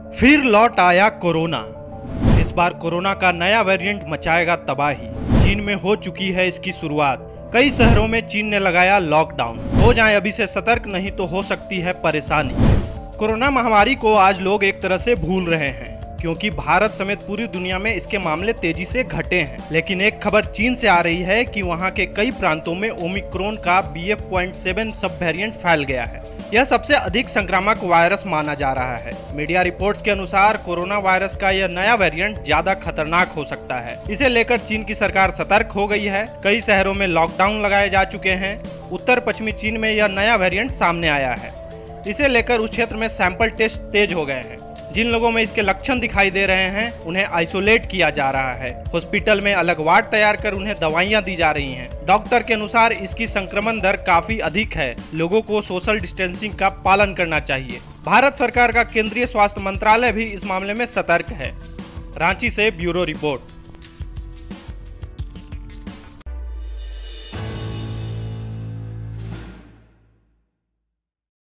फिर लौट आया कोरोना। इस बार कोरोना का नया वेरिएंट मचाएगा तबाही। चीन में हो चुकी है इसकी शुरुआत। कई शहरों में चीन ने लगाया लॉकडाउन। हो जाएं अभी से सतर्क, नहीं तो हो सकती है परेशानी। कोरोना महामारी को आज लोग एक तरह से भूल रहे हैं, क्योंकि भारत समेत पूरी दुनिया में इसके मामले तेजी से घटे हैं। लेकिन एक खबर चीन से आ रही है कि वहां के कई प्रांतों में ओमिक्रॉन का BF.7 सब वेरिएंट फैल गया है। यह सबसे अधिक संक्रामक वायरस माना जा रहा है। मीडिया रिपोर्ट्स के अनुसार कोरोना वायरस का यह नया वेरिएंट ज्यादा खतरनाक हो सकता है। इसे लेकर चीन की सरकार सतर्क हो गई है। कई शहरों में लॉकडाउन लगाए जा चुके हैं। उत्तर पश्चिमी चीन में यह नया वेरिएंट सामने आया है। इसे लेकर उस क्षेत्र में सैंपल टेस्ट तेज हो गए हैं। जिन लोगों में इसके लक्षण दिखाई दे रहे हैं उन्हें आइसोलेट किया जा रहा है। हॉस्पिटल में अलग वार्ड तैयार कर उन्हें दवाइयां दी जा रही हैं। डॉक्टर के अनुसार इसकी संक्रमण दर काफी अधिक है। लोगों को सोशल डिस्टेंसिंग का पालन करना चाहिए। भारत सरकार का केंद्रीय स्वास्थ्य मंत्रालय भी इस मामले में सतर्क है। रांची से ब्यूरो रिपोर्ट।